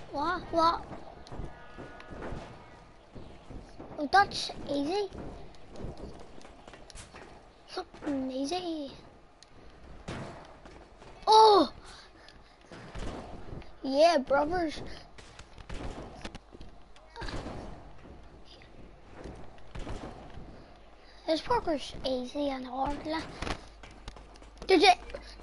What? What? Oh, that's easy. Something easy. Oh! Yeah, brothers. This parkour's easy and hard. Did it?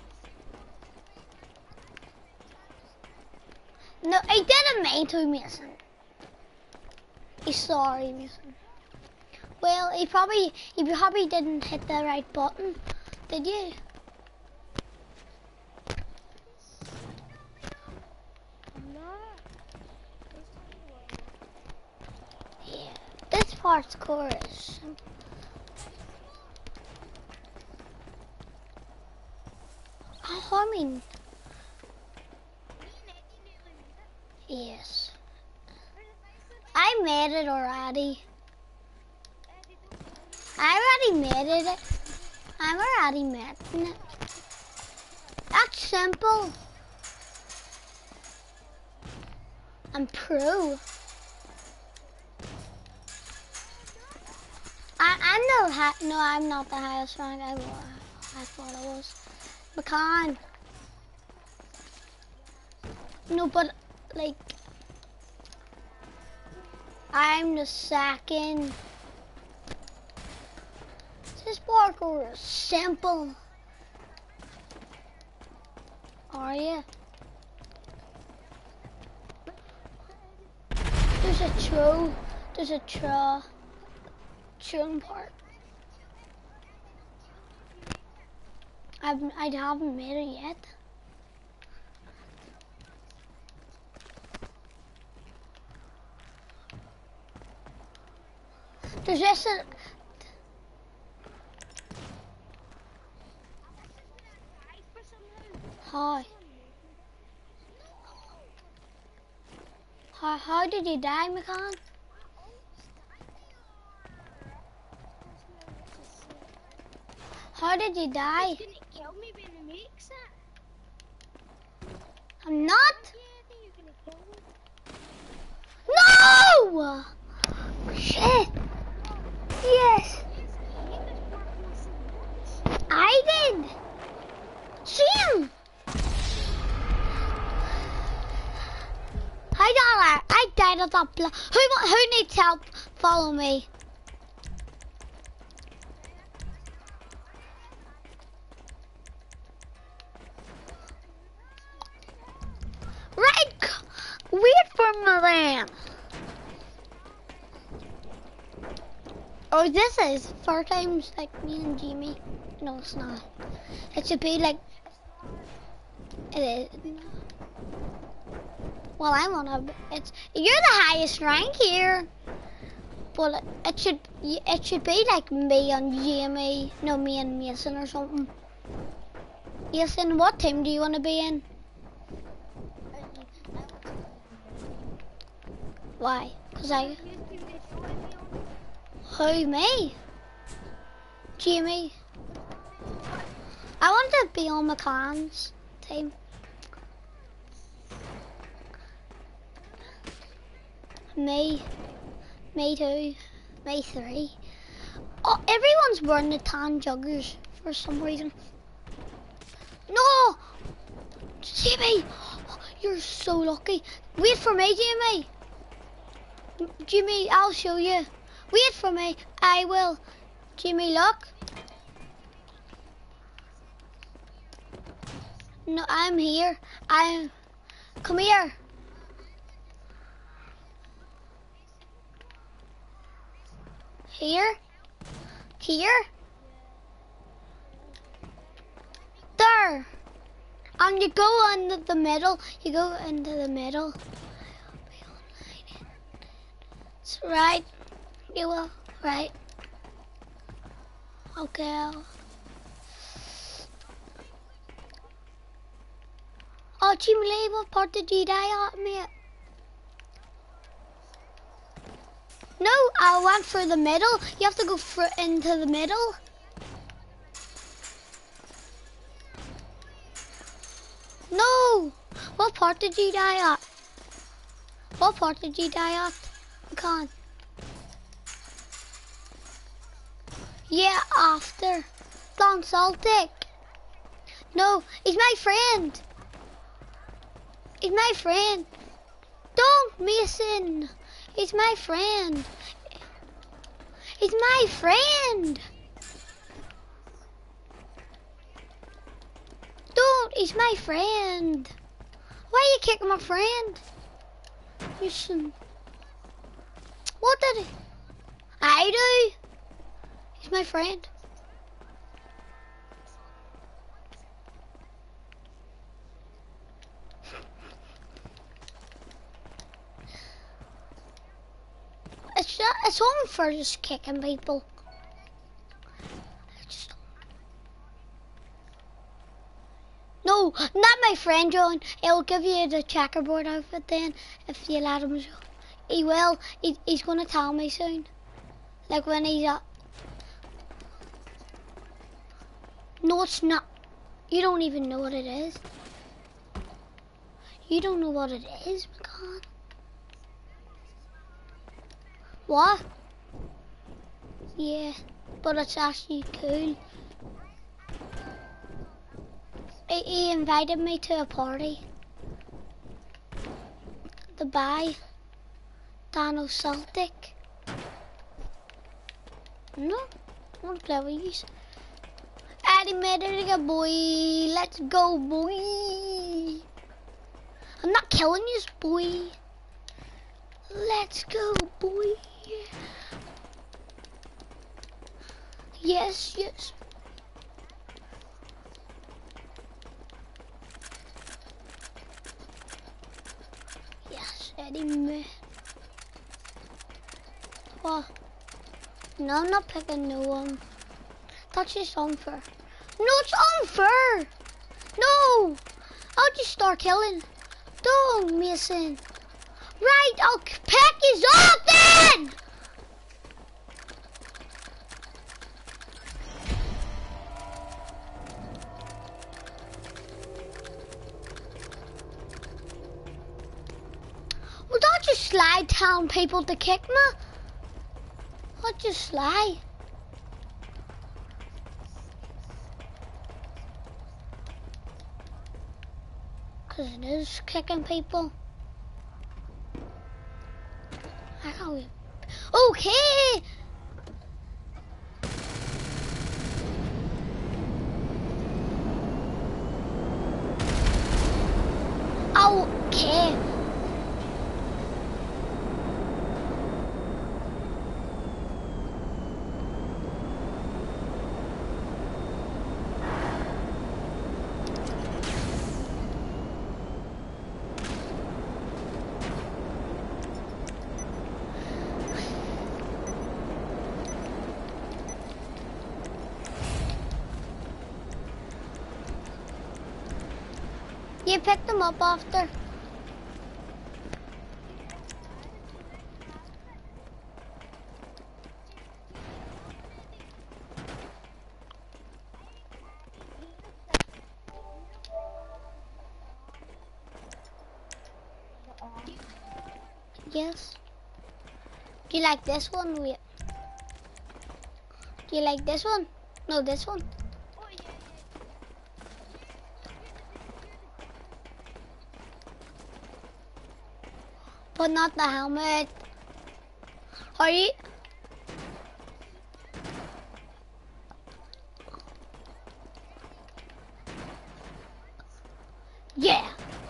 No, I didn't mean to, Mason. He's sorry, Mason. Well, he probably didn't hit the right button, did you? Yeah, this part's chorus. Oh, I mean, yes. I made it already. I already made it. I'm already making it. That's simple. I'm pro. I'm not the highest rank. I thought I was. Pecan. No, but like I'm the second. This parkour is simple. Are you? There's a throwing part. I haven't made it yet. There's just a... Hi. How did you die, Macan? How did you die? I'm not. No! Shit. Yes. I did. Sam. I died at that block. Who needs help? Follow me. Right. Wait for me then. Oh, this is 4 times like me and Jimmy. No, it's not. It should be like it is. Well, I'm on a. You're the highest rank here, but it should be like me and Jimmy. No, me and Mason or something. Mason, what team do you want to be in? Why? Cause I. Who, me? Jimmy. I want to be on McCann's team. Me too, me 3. Oh, everyone's wearing the tan joggers for some reason. No! Jimmy! You're so lucky. Wait for me, Jimmy. Jimmy, I'll show you. Wait for me. I will. Jimmy, look. No, I'm here. Come here. Here. There. And you go into the middle. You go into the middle. It's right. You will. Right. Okay. Oh, Jimmy Lee, what part did you die at, mate? No, I went for the middle. You have to go into the middle. No! What part did you die at? What part did you die at? I can't. Yeah, after. Don Celtic. No, he's my friend. He's my friend. Don't, Mason. He's my friend. He's my friend. Don't, he's my friend. Why are you kicking my friend? Mason. What did he? I do. He's my friend. It's only for just kicking people. No, not my friend John. He'll give you the checkerboard outfit then if you let him. He will. He's gonna tell me soon. Like when he's up. No, it's not. You don't even know what it is. You don't know what it is, McCann. What? Yeah, but it's actually cool. He invited me to a party. Dubai. Dano Celtic. No, I want to play with you. Addy made it again, boy. Let's go, boy. I'm not killing you, boy. Let's go, boy. Yes, yes. Yes, Eddie me. What? No, I'm not picking no one. That's just unfair. No, it's unfair. No, I'll just start killing. Don't, Mason. Right, I'll pick his up then. Well, don't just slide telling people to kick me. I'll just slide. Cause it is kicking people. Okay. Okay. You picked them up after. Yes. Do you like this one? Wait. Do you like this one? No, this one. But not the helmet. Are you? Yeah.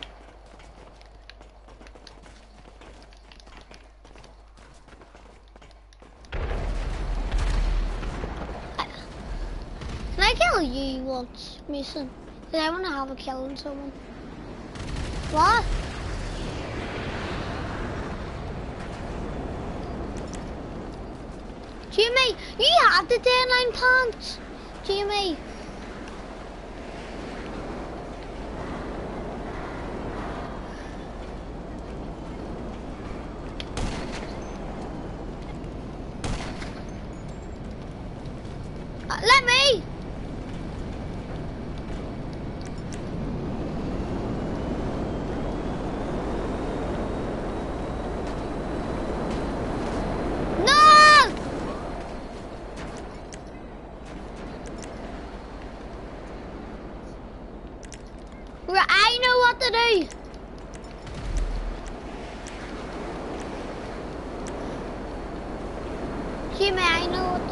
Can I kill you once, Mason? Because I want to have a kill on someone. What? Jimmy, you have the deadline pants. Jimmy. Let me.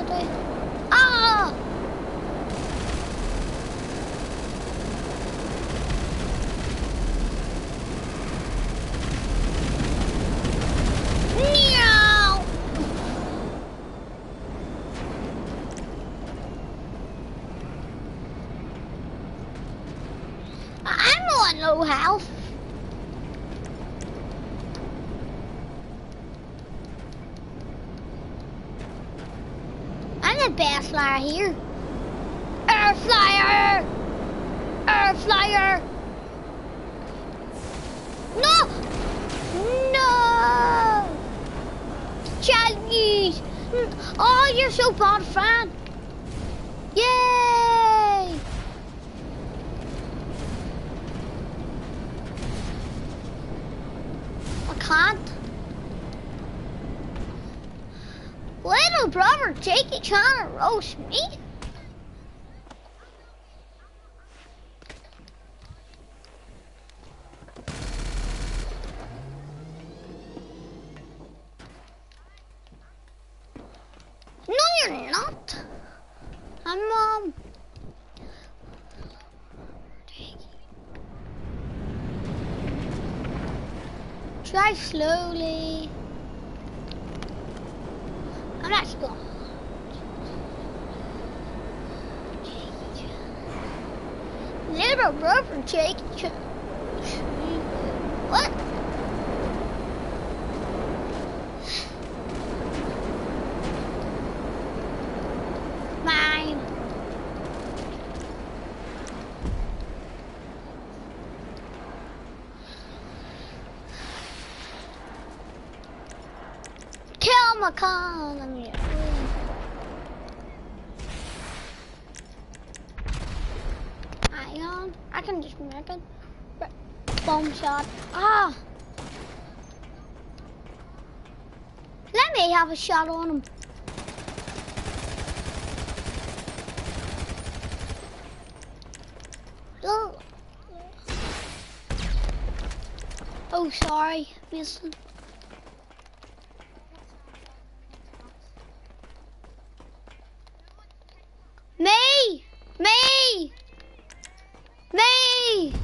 do. Ah! No! I'm on low health. I'm the best flyer here. Air flyer! Air flyer! No! No! Chinese! Oh, you're so bad, Fran! Yay! I can't. Little brother Jakey trying to roast me? No, you're not. I'm drive slowly. I'm not slow. Little brother Jakey. What? Mine. Kill my economy. Hang on, I can just make it. Bomb shot. Ah! Let me have a shot on him. Oh, oh sorry, Mason. Me! Me! Me!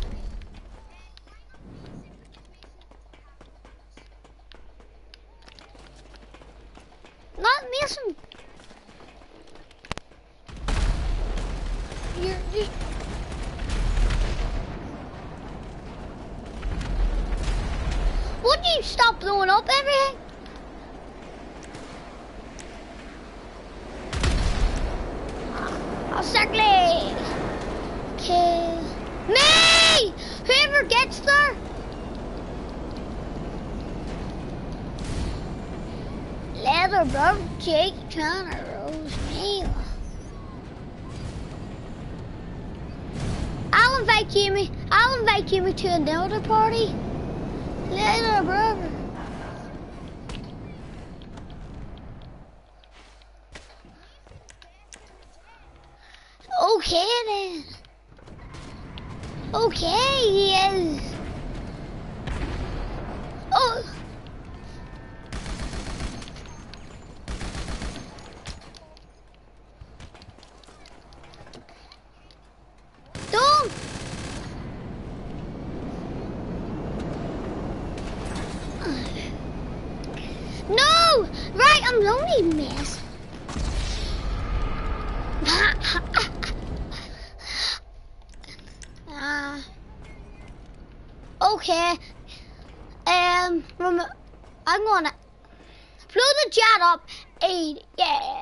Not Mason. You're just... Would you stop blowing up everything? I'll circle. Okay. Me! Whoever gets there. Leather brother Jake trying to roast me. I'll invite Jimmy to another party. Leather brother. Okay then. Okay, he is. Oh. Don't. No! Right, I'm lonely, miss. Okay. I'm gonna blow the jet up. Yeah.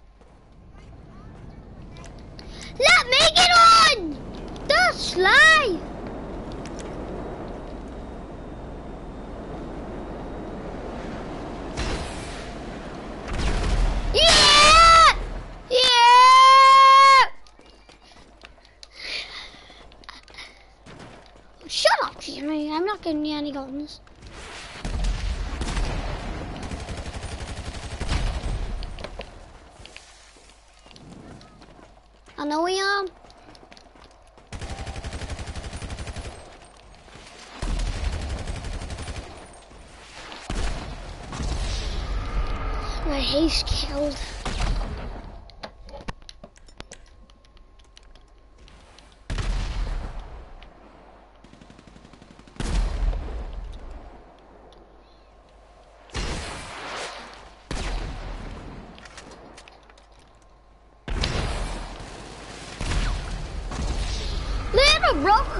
Let me get on! That's sly. Yeah! Yeah! Shut up, Jimmy. I'm not giving you any guns. I know we am. Right, he's killed.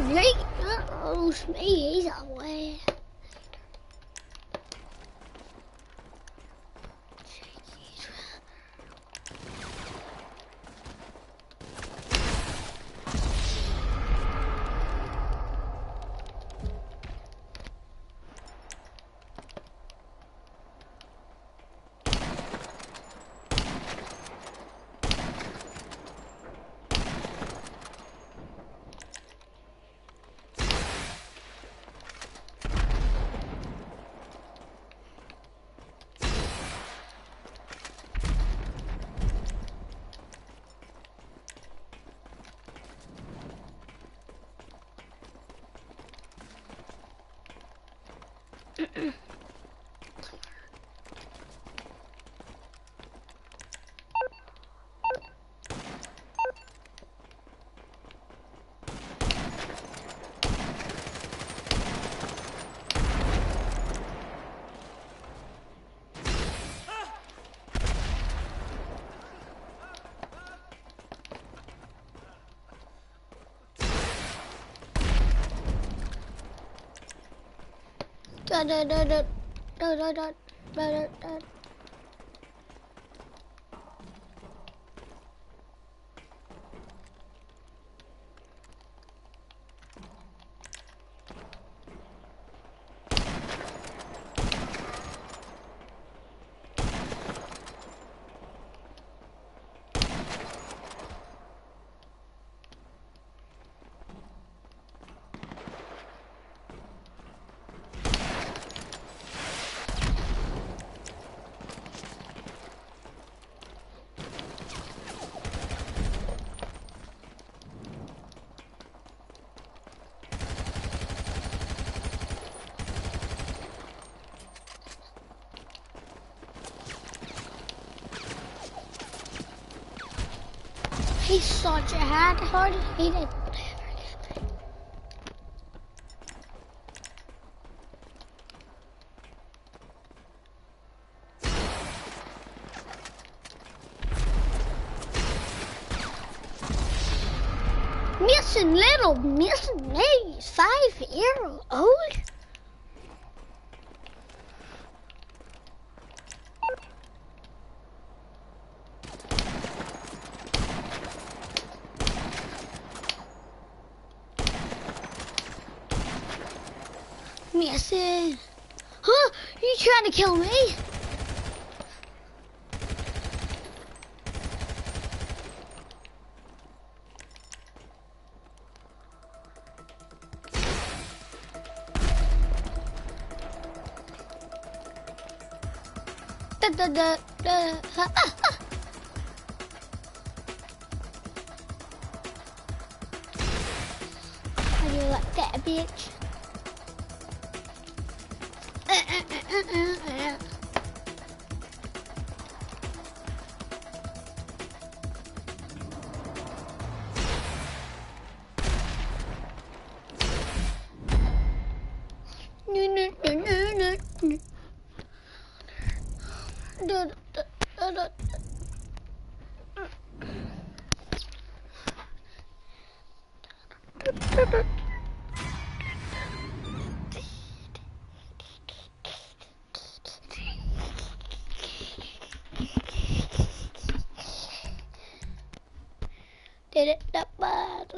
knows me, he's away. He's such a hard he did. Missing me, he's 5 years old. Missing. Huh? You trying to kill me? How do you like that, bitch? Did it that bad?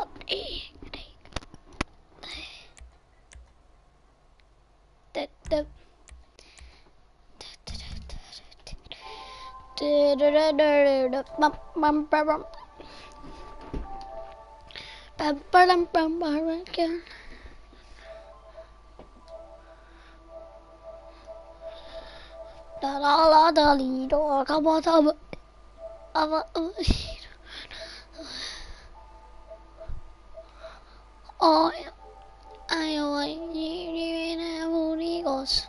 Oh, I like you Eagles.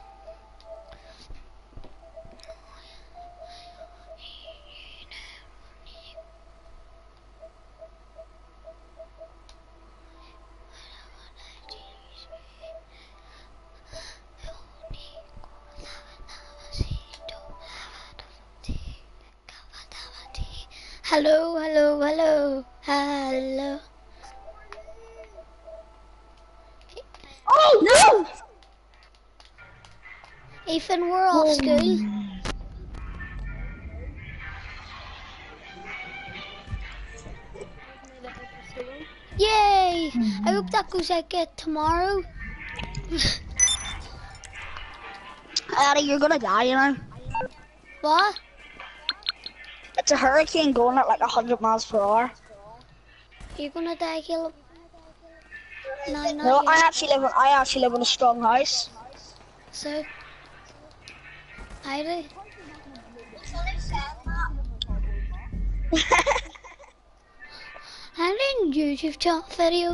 Hello, hello, hello, hello. Ethan, we're off school. Yay! I hope that goes out good tomorrow. Addy, you're gonna die, you know. What? It's a hurricane going at like 100 miles per hour. You're gonna die, Caleb? No, not No, yet. I actually live in a strong house. So, I do. I did a YouTube chat video.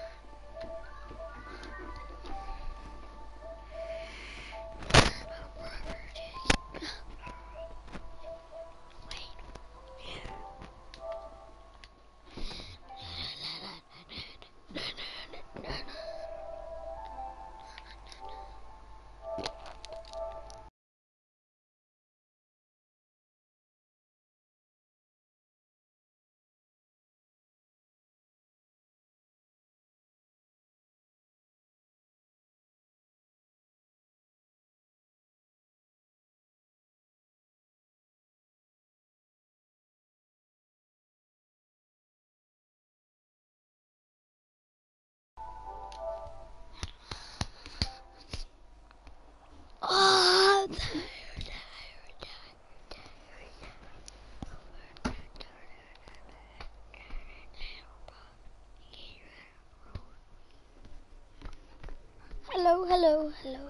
Oh, hello, hello, hello.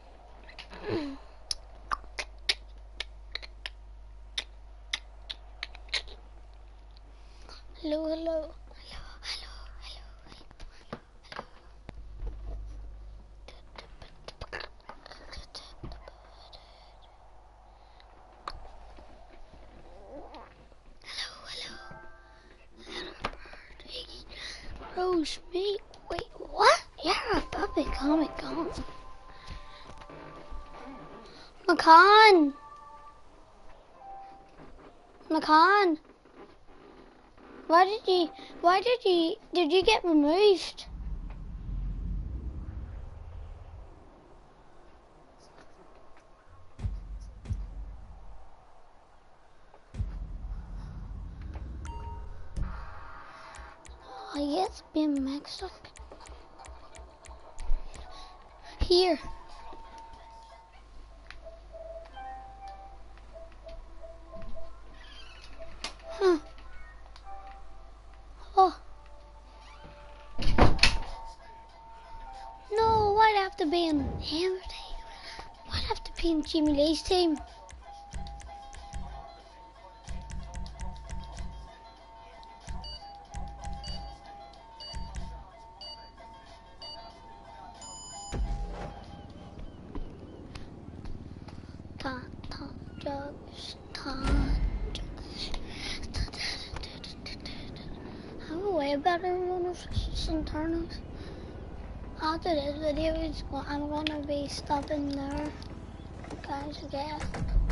Hello, hello. Rose, me. Wait, what? You're a puppy. Oh my god. Macan. Macan. Did you get removed? I guess being mixed up. Here. Huh. Oh. No, why'd I have to be in Hammer team? Why'd I have to be in Jimmy Lee's team? I have a way better runners and turners. After this video, I'm gonna be stopping there, guys, again.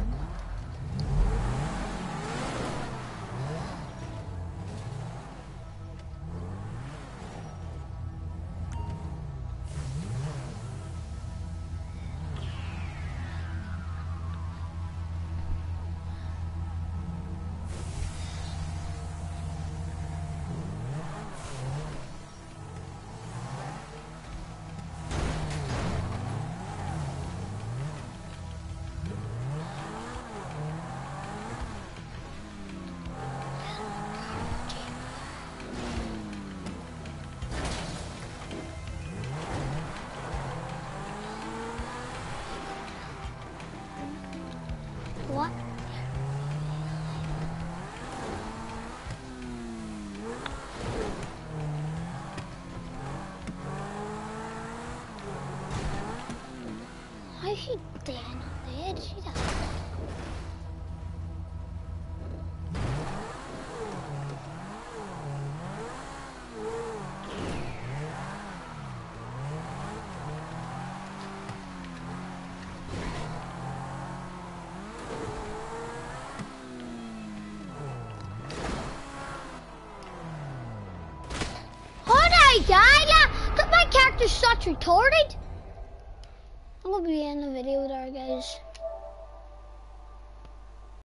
What? Why is she dead? Not dead? She died. That my character's such retarded. I'm gonna be in the video there, guys.